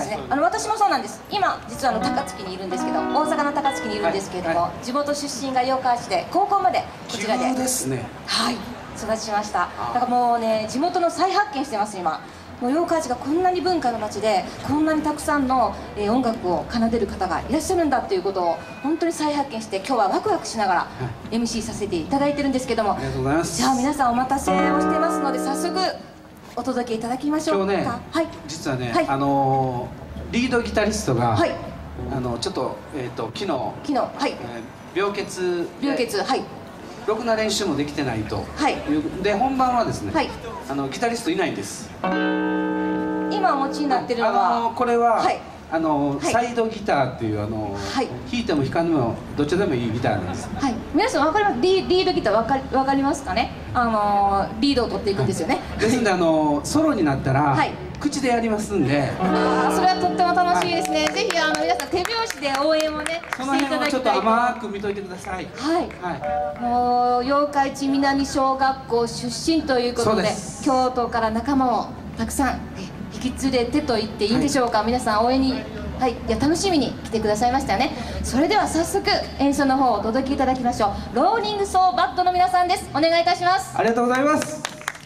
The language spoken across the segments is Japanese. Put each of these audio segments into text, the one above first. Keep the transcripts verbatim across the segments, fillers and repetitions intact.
ね、あの私もそうなんです。今実はあの高槻にいるんですけど、大阪の高槻にいるんですけれども、はいはい、地元出身が八日市で高校までこちらで、 ですね、 はい、育ちました。だからもうね、地元の再発見してます今。もう八日市がこんなに文化の街でこんなにたくさんの、えー、音楽を奏でる方がいらっしゃるんだっていうことを本当に再発見して、今日はワクワクしながら エムシー させていただいてるんですけども、 ありがとうございます。 じゃあ皆さんお待たせをしてますので早速お届けいただきましょうか。 今日ね、 はい、 実はね、 はい、 あのー、リードギタリストが、 はい、 あのちょっと、えー、と昨日昨日、はい、 えー、病欠病欠、はい、 ろくな練習もできてないと、 はい、 で本番はですね、はい、あのギタリストいないんです。 今お持ちになってるのは、 あのー、これは、はい、あの、はい、サイドギターっていうあの、はい、弾いても弾かんでもどっちでもいいギターなんです。 はい、皆さん分かります？リリードギター分かり分かりますかね？あのー、リードを取っていくんですよね。 はい、ですんであのソロになったら、はい、口でやりますんで、 あそれはとっても楽しいですね。はい、ぜひあの皆さん手拍子で応援をねその辺をちょっと甘く見といてください。はい、 はい、もう八日市南小学校出身ということで、京都から仲間をたくさん引き連れてと言っていいんでしょうか。はい、皆さん応援に、はい、いや楽しみに来てくださいましたよね。それでは早速演奏の方をお届けいただきましょう。ローリングソーバッドの皆さんです。お願いいたします。 ありがとうございます。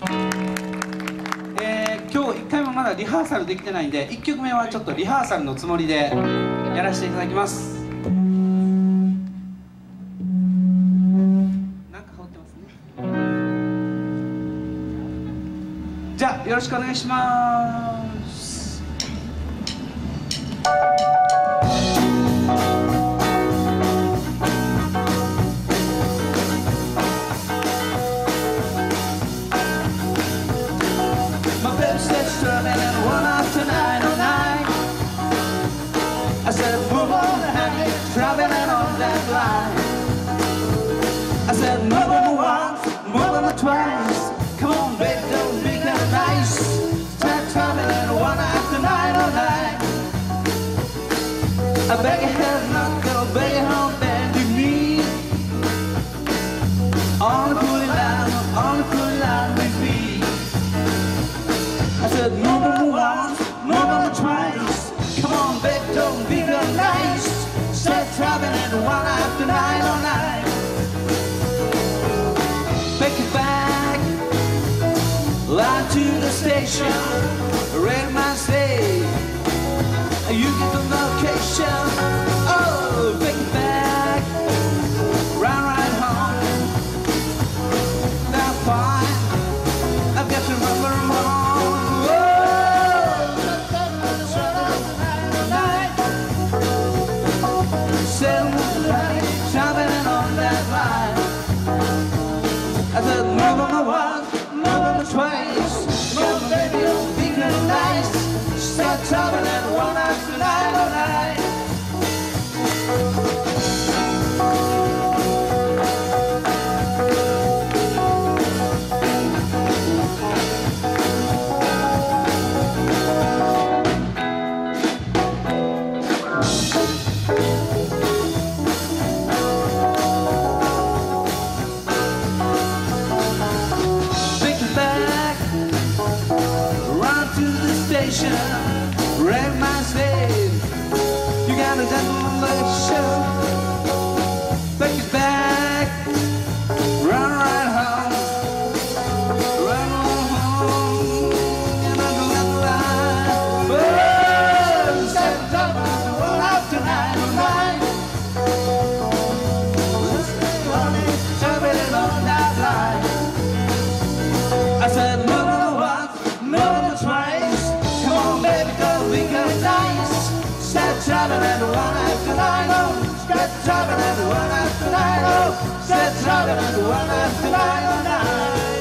えー、今日いっかいもまだリハーサルできてないんで、いっきょくめはちょっとリハーサルのつもりでやらせていただきます。なんか羽織ってますね。じゃあよろしくお願いします。 I said, move on, honey, traveling on that line. I said, move on once, move on twice. Come on, baby, don't be kind of nice. Start traveling one after nine oh nine. I beg your head, not gonna beg your home, bend your knee. On the cooling line, on the cooling line with me. I said, move on once, move on twice. Come on, baby, don't be real nice. Start traveling one after nine oh nine. Take it back, line to the station. Red man stay. You get the location. Oh, take it back, round right home. Now fine, I've got to remember them all. Traveling on that line. I said, move on once, move on twice. Come on, baby, don't be good nice. Start traveling one after nine oh nine. Red my slave, you got a demolition. Take it back, run right home, run home, and I do that line. Oh, set up one after nine oh nine. Listen, honey, traveling on that line. I said, move on once, move on twice. Baby, don't be good nice. Start traveling one after nine oh. Start traveling one after nine oh. Start traveling one after nine oh nine.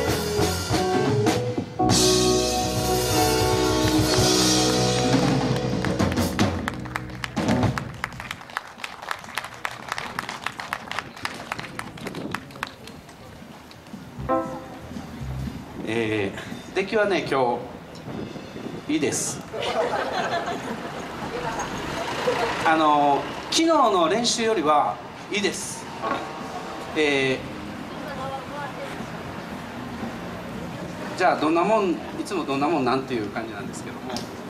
えー、出来はね今日いいです。あの昨日の練習よりはいいです。えー、じゃあどんなもんいつもどんなもんなんていう感じなんですけども。